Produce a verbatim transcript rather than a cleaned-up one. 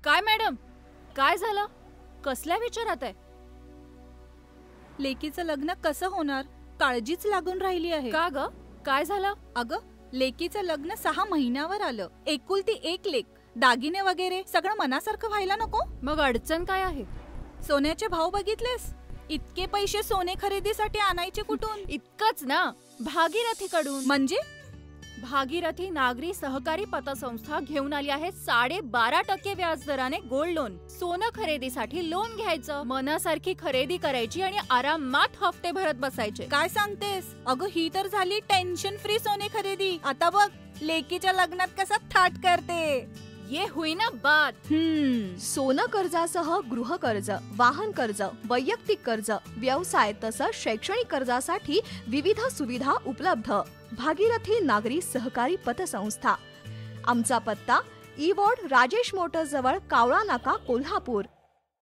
काय मॅडम, काय झालं? कसल्या विचारात आहे? लेकीचं लग्न कसं होणार काळजीच लागून राहिली आहे. का ग, काय झालं? अगं, लेकीचं लग्न सहा महिन्यावर आलं. एकुलती एक लेक, दागिने वगैरे सगळं मनासारखं व्हायला नको. मग अडचण काय आहे? सोन्याचे भाव बघितलेस? इतके पैसे सोने खरेदीसाठी आणायचे कुठून? इतकंच ना, भागीरथीकडून. म्हणजे भागीरथी नागरी सहकारी पतसंस्था घेऊन आली आहे साडे बारा टक्के व्याज दराने गोल्ड लोन. सोनं खरेदीसाठी लोन घ्यायचं, मनासारखी खरेदी करायची आणि आरामात हफ्ते भरत बसायचे. काय सांगतेस? अगं, ही तर झाली टेन्शन फ्री सोने खरेदी. आता बघ लेकीच्या लग्नात कसा थाट करते. ये हुई ना बात. हम्म सोनं कर्जासह गृह कर्ज, वाहन कर्ज, वैयक्तिक कर्ज, व्यवसाय तसंच शैक्षणिक कर्जासाठी विविध सुविधा उपलब्ध. भागीरथी नागरी सहकारी पतसंस्था. आमचा पत्ता ई वॉर्ड राजेश मोटर्स जवळ कावळा नाका, कोल्हापूर.